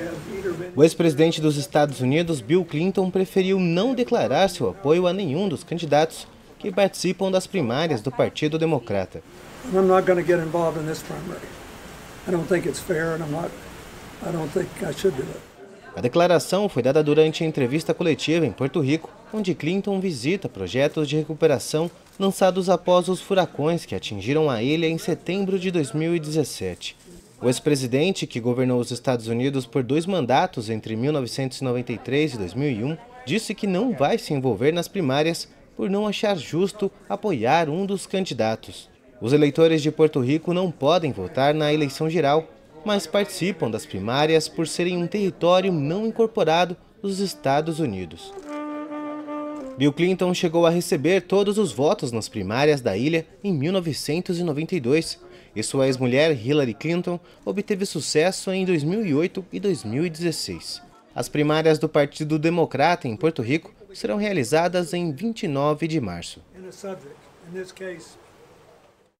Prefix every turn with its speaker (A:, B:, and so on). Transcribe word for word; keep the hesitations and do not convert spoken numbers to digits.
A: O ex-presidente dos Estados Unidos, Bill Clinton, preferiu não declarar seu apoio a nenhum dos candidatos que participam das primárias do Partido Democrata.
B: I'm not going to get involved in this primary. I don't think it's fair and I'm not I don't think I should do it.
A: A declaração foi dada durante a entrevista coletiva em Porto Rico, onde Clinton visita projetos de recuperação lançados após os furacões que atingiram a ilha em setembro de dois mil e dezessete. O ex-presidente, que governou os Estados Unidos por dois mandatos entre mil novecentos e noventa e três e dois mil e um, disse que não vai se envolver nas primárias por não achar justo apoiar um dos candidatos. Os eleitores de Porto Rico não podem votar na eleição geral, mas participam das primárias por serem um território não incorporado dos Estados Unidos. Bill Clinton chegou a receber todos os votos nas primárias da ilha em mil novecentos e noventa e dois, e sua ex-mulher Hillary Clinton obteve sucesso em dois mil e oito e dois mil e dezesseis. As primárias do Partido Democrata em Porto Rico serão realizadas em vinte e nove de março.